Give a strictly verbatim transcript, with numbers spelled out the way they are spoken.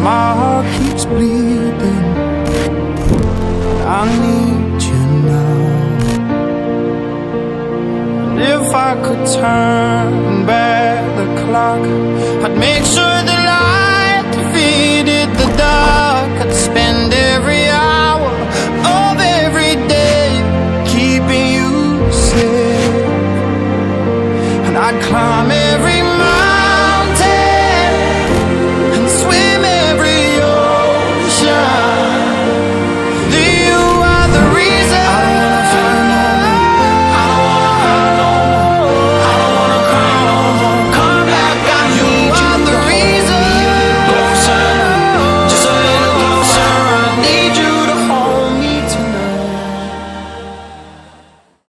my heart keeps bleeding. I need you now. And if I could turn back the clock, I'd make sure the light defeated the dark. I'd spend every hour of every day keeping you safe, and I'd climb every